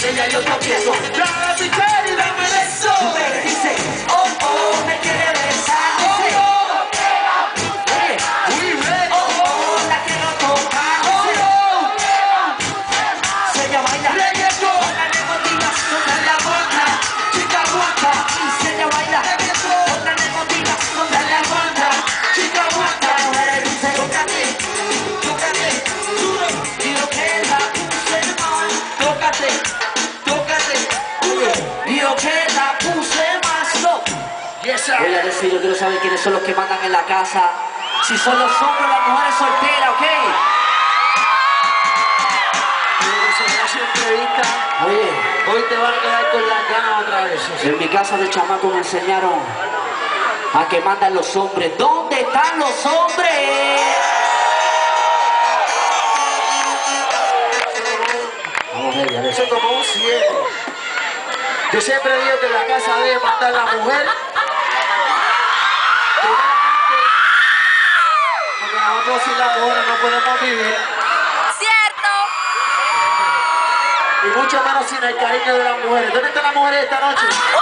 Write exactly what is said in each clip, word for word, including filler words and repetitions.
ella yo tropiezo. Dame pichar y dame eso. Me dice, oh, oh, me quiere besar. Dice, oh, oh, hey, we ready. Oh, oh, la quiero tocar. Oh, oh, se ella baila reggaetón. Con la negotina, con la guanta. Chica guanta, y se ella baila reggaetón. Con la negotina, con la guanta. Chica guanta, mujer dice, tócate, tócate, duro. Y lo que la puse mal, tócate, tócate, duro. Y lo que la puse más, no. Yes, sir. Voy a decir, yo quiero saber quiénes son los que mandan en la casa. Si son los hombres o las mujeres solteras, ¿ok? Oye, hoy te van a quedar con las ganas otra vez. En mi casa de chamaco me enseñaron a que mandan los hombres. ¿Dónde están los hombres? Vamos a ver, eso es como un siete. Yo siempre digo que en la casa debe mandar la mujer. Porque nosotros sin las mujeres no podemos vivir. Cierto. Y mucho menos sin el cariño de las mujeres. ¿Dónde están las mujeres esta noche?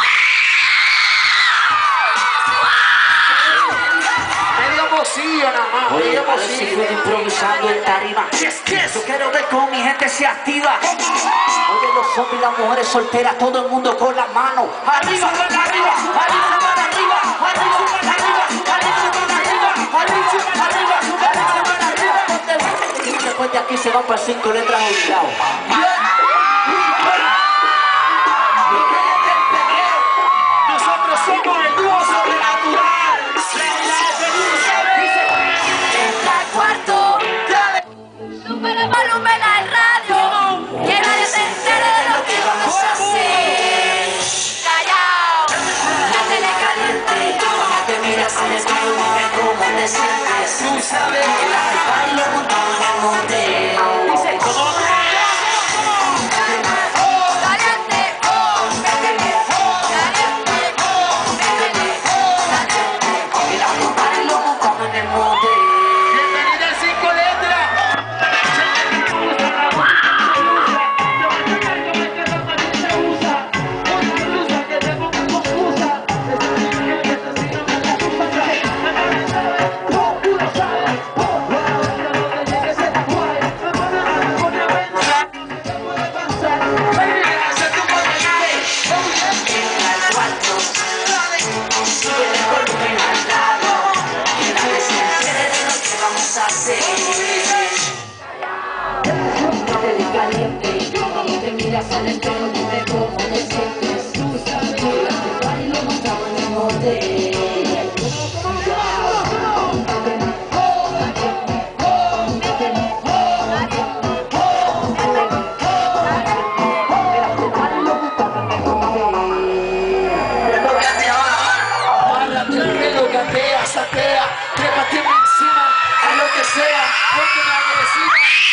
Medio pocillo nada más. Oye, medio a ver si pocillo. puedo improvisando en tarima. Yes, yes. Yo quiero ver cómo mi gente se activa. Oye, los hombres y las mujeres solteras, todo el mundo con las manos. Arriba, arriba, arriba, arriba, arriba, arriba, arriba, arriba, arriba, arriba, arriba. Y después de aquí se van para cinco letras obligados. Nosotros somos el dúo sobrenatural. Entra al cuarto. Súper el volumen al radio. Que nadie se entere de lo que vamos a hacer. Callao. La tele caliente. Te miras al espejo y dime cómo te sientes. Tú sabes que la Bailo montado en el monte. dice como Caliente. Oh, métele. Caliente. Oh, métele. Caliente. Mira, bailo montado en el monte. bienvenida a cinco letras. Saquea, trépate encima, a lo que sea, ponte agresiva.